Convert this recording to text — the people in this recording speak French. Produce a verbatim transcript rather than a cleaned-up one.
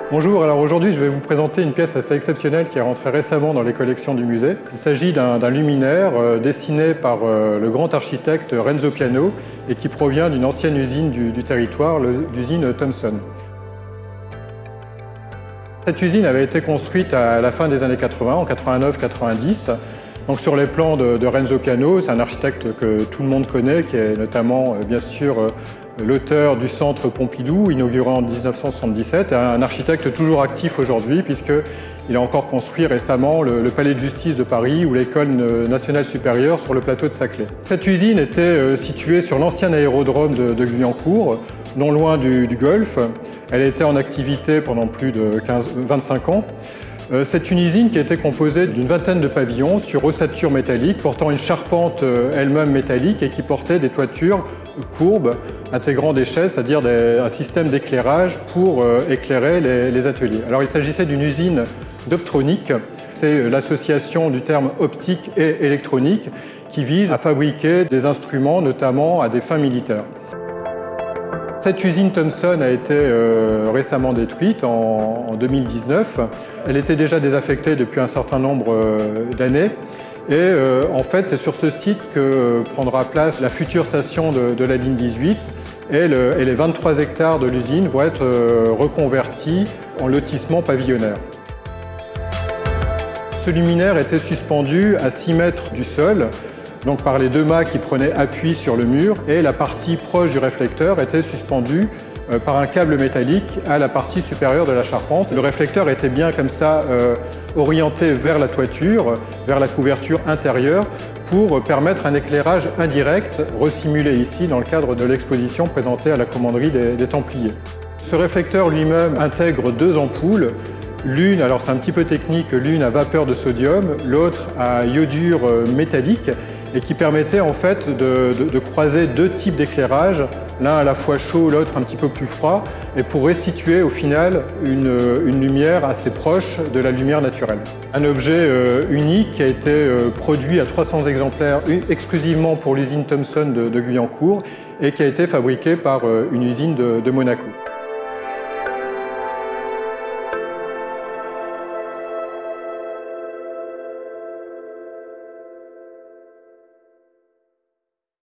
Bonjour, alors aujourd'hui je vais vous présenter une pièce assez exceptionnelle qui est rentrée récemment dans les collections du musée. Il s'agit d'un luminaire euh, dessiné par euh, le grand architecte Renzo Piano et qui provient d'une ancienne usine du, du territoire, l'usine Thomson. Cette usine avait été construite à la fin des années quatre-vingt, en quatre-vingt-neuf quatre-vingt-dix. Donc sur les plans de, de Renzo Piano, c'est un architecte que tout le monde connaît, qui est notamment bien sûr l'auteur du centre Pompidou, inauguré en mille neuf cent soixante-dix-sept, et un architecte toujours actif aujourd'hui, puisqu'il a encore construit récemment le, le Palais de Justice de Paris ou l'École nationale supérieure sur le plateau de Saclay. Cette usine était située sur l'ancien aérodrome de, de Guyancourt, non loin du, du Golfe. Elle était en activité pendant plus de quinze, vingt-cinq ans. C'est une usine qui était composée d'une vingtaine de pavillons sur ossature métallique, portant une charpente elle-même métallique et qui portait des toitures courbes intégrant des chaises, c'est-à-dire un système d'éclairage pour éclairer les, les ateliers. Alors il s'agissait d'une usine d'optronique, c'est l'association du terme optique et électronique qui vise à fabriquer des instruments, notamment à des fins militaires. Cette usine Thomson a été euh, récemment détruite en, en deux mille dix-neuf. Elle était déjà désaffectée depuis un certain nombre euh, d'années. Et euh, en fait, c'est sur ce site que euh, prendra place la future station de, de la ligne dix-huit. Et, le, et les vingt-trois hectares de l'usine vont être euh, reconvertis en lotissement pavillonnaire. Ce luminaire était suspendu à six mètres du sol, donc par les deux mâts qui prenaient appui sur le mur, et la partie proche du réflecteur était suspendue euh, par un câble métallique à la partie supérieure de la charpente. Le réflecteur était bien comme ça euh, orienté vers la toiture, vers la couverture intérieure, pour permettre un éclairage indirect, resimulé ici dans le cadre de l'exposition présentée à la commanderie des, des Templiers. Ce réflecteur lui-même intègre deux ampoules. L'une, alors c'est un petit peu technique, l'une à vapeur de sodium, l'autre à iodure métallique, et qui permettait en fait de, de, de croiser deux types d'éclairage, l'un à la fois chaud, l'autre un petit peu plus froid, et pour restituer au final une, une lumière assez proche de la lumière naturelle. Un objet euh, unique qui a été euh, produit à trois cents exemplaires exclusivement pour l'usine Thomson de, de Guyancourt et qui a été fabriqué par euh, une usine de, de Monaco.